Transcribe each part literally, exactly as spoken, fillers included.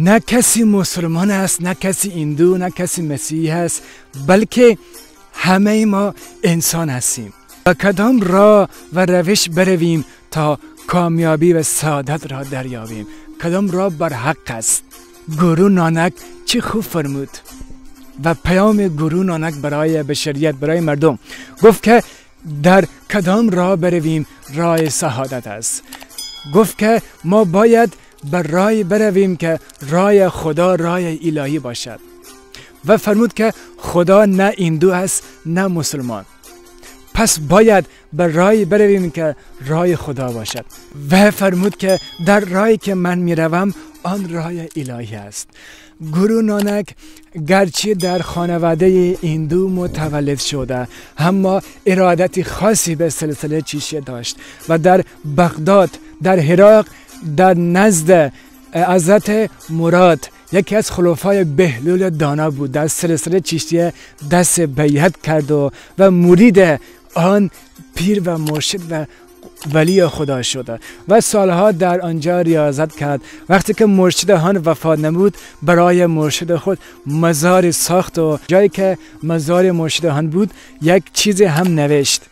نه کسی مسلمان است، نه کسی هندو، نه کسی مسیحی است، بلکه همه ما انسان هستیم. و کدام راه و روش برویم تا کامیابی و سعادت را دریابیم؟ کدام راه بر حق است؟ گورو نانک چی خوب فرمود و پیام گورو نانک برای بشریت، برای مردم گفت که در کدام راه برویم راه سعادت است. گفت که ما باید بر راه برویم که راه خدا راه الهی باشد و فرمود که خدا نه هندو است نه مسلمان، پس باید بر راهی برویم که راه خدا باشد و فرمود که در راهی که من میروم آن راه الهی است. گورو نانک گرچه در خانواده هندو متولد شده اما ارادت خاصی به سلسله چیشیه داشت و در بغداد، در عراق، در نزد حضرت مراد یکی از خلفای بهلول دانا بود، در سلسله چیشتیه دست بیعت کرد و, و مرید آن پیر و مرشد و ولی خدا شده و سالها در آنجا ریاضت کرد. وقتی که مرشد آن وفات نمود برای مرشد خود مزار ساخت و جایی که مزار مرشد آن بود یک چیز هم نوشت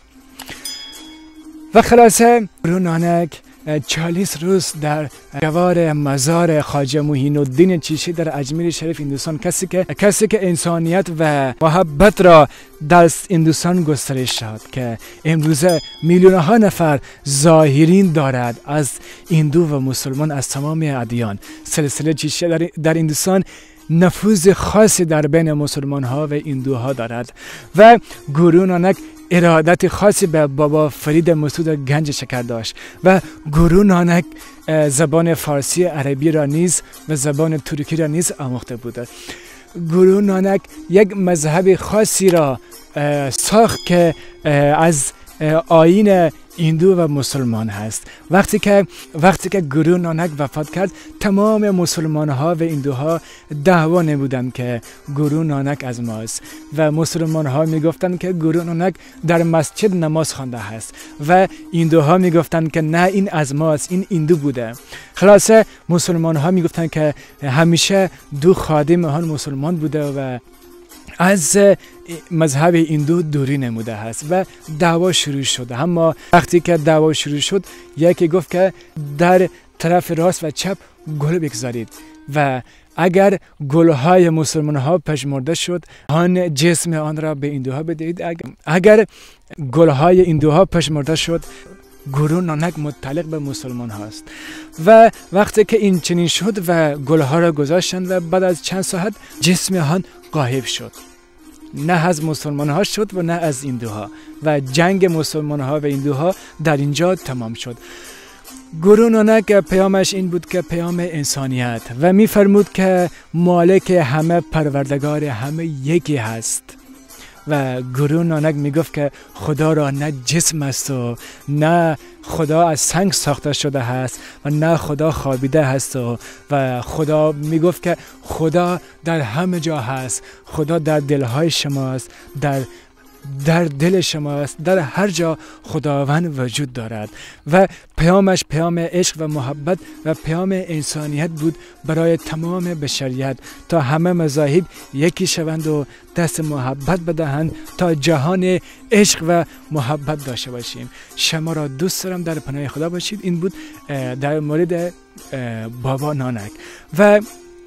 و خلاصه گورو نانک چالیس روز در جوار مزار خواجه معین الدین چیشی در اجمیر شریف هندوستان، کسی که کسی که انسانیت و محبت را در هندوستان گسترش داد که امروزه میلیون ها نفر ظاهرین دارد از هندو و مسلمان، از تمام ادیان. سلسله چیشی در, در هندوستان نفوذ خاصی در بین مسلمان ها و هندوها دارد و گورو نانک ارادت خاصی به بابا فرید مسعود گنج شکر داشت و گورو نانک زبان فارسی، عربی را نیز و زبان ترکی را نیز آموخته بود. گورو نانک یک مذهب خاصی را ساخت که از آیین هندو و مسلمان هست. وقتی که وقتی که گورو نانک وفات کرد تمام مسلمان ها و هندوها دعوا نمودند که گورو نانک از ماست و مسلمان ها میگفتند که گورو نانک در مسجد نماز خوانده است و هندوها میگفتند که نه این از ماست، این هندو بوده. خلاصه مسلمان ها میگفتند که همیشه دو خادم آن مسلمان بوده و از مذهب هندو دوری نموده است و دعوا شروع شد. اما وقتی که دعوا شروع شد یکی گفت که در طرف راست و چپ گل بگذارید و اگر گلهای مسلمان ها پژمرده شد آن جسم آن را به هندوها بدهید. اگر گلهای هندوها پژمرده شد گورو نانک متعلق به مسلمان هاست و وقتی که این چنین شد و گلها را گذاشتند و بعد از چند ساعت جسم آن غایب شد، نه از مسلمان ها شد و نه از هندوها و جنگ مسلمان ها و هندوها در اینجا تمام شد. گورو نانک پیامش این بود که پیام انسانیت و میفرمود که مالک همه پروردگار همه یکی هست و گورو نانک میگفت که خدا را نه جسم است و نه خدا از سنگ ساخته شده است و نه خدا خوابیده است و, و خدا میگفت که خدا در همه جا هست، خدا در دلهای شماست، در در دل شماست، در هر جا خداوند وجود دارد و پیامش پیام عشق و محبت و پیام انسانیت بود برای تمام بشریت تا همه مذاهب یکی شوند و دست محبت بدهند تا جهان عشق و محبت داشته باشیم. شما را دوست دارم، در پناه خدا باشید. این بود در مورد بابا نانک و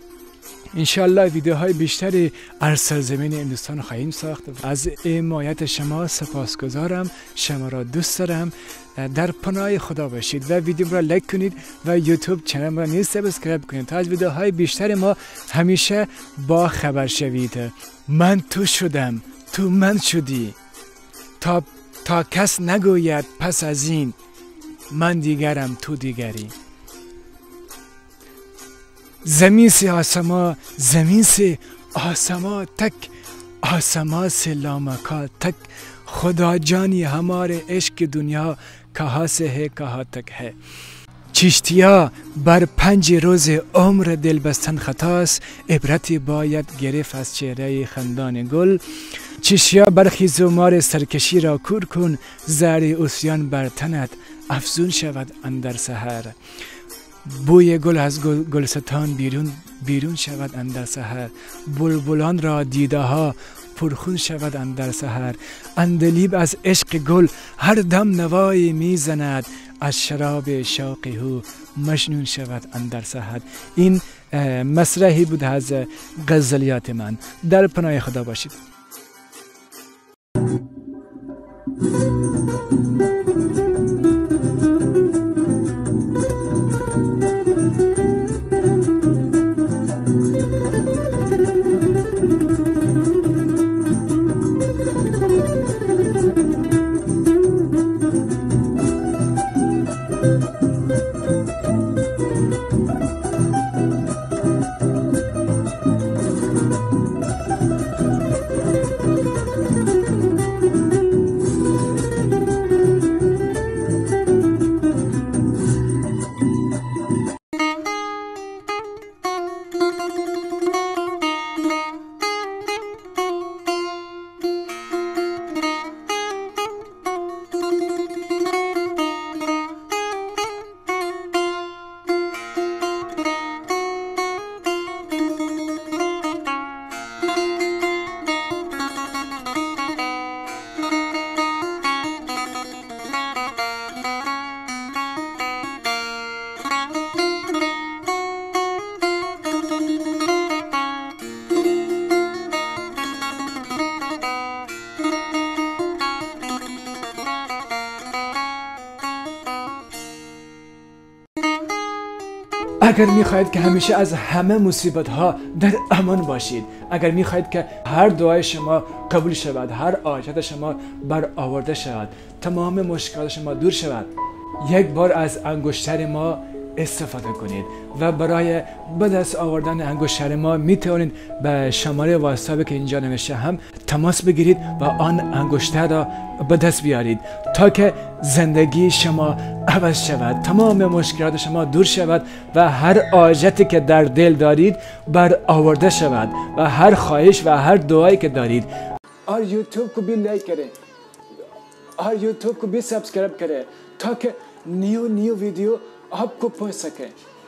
انشالله ویدیوهای بیشتری از سرزمین هندوستان خواهیم ساخت. از حمایت شما سپاسگزارم، شما را دوست دارم، در پناه خدا باشید و ویدیو را لایک کنید و یوتیوب چنل را نیز سابسکرایب کنید تا از ویدیوهای بیشتر ما همیشه با خبر شوید. من تو شدم، تو من شدی، تا تا کس نگوید پس از این من دیگرم تو دیگری. زمین से आसमां, जमीन से आसमां तक, आसमां से लामका तक, खुदा जानी हमारे इश्क की दुनिया कहाँ से है कहाँ तक है. چشتیا بر پنج روز عمر دل بستن خطاست، عبرتی باید گرفت از چهره خندان گل. چشیا برخی زمار سرکشی را کور کن، زهر عصیان بر تنت افزون شود اندر سحر. بوی گل از گل گلستان بیرون بیرون شود اندر سحر، بلبلان را دیده ها پرخون شود اندر سحر. اندلیب از عشق گل هر دم نوایی میزند، از شراب شوق او مجنون شود اندر سحر. این مسرحی بود از غزلیات من. در پناه خدا باشید. اگر میخواهید که همیشه از همه مصیبت ها در امان باشید، اگر میخواهید که هر دعای شما قبول شود، هر حاجت شما برآورده شود، تمام مشکلات شما دور شود، یک بار از انگشتر ما استفاده کنید و برای به دست آوردن انگشتر ما میتونید به شماره واتساپی که اینجا نوشته هم تماس بگیرید و آن انگشتر را به دست بیارید تا که زندگی شما عوض شود، تمام مشکلات شما دور شود و هر حاجتی که در دل دارید برآورده شود و هر خواهش و هر دعایی که دارید. और यूट्यूब को भी लाइक करें और यूट्यूब को भी सब्सक्राइब करें ताकि न्यू न्यू वीडियो आपको पहुंच सके।